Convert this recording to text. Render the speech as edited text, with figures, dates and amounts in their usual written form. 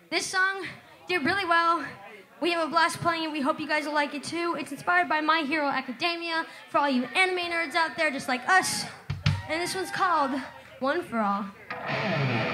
This song did really well. We have a blast playing it. We hope you guys will like it too. It's inspired by My Hero Academia for all you anime nerds out there just like us. And this one's called One for All.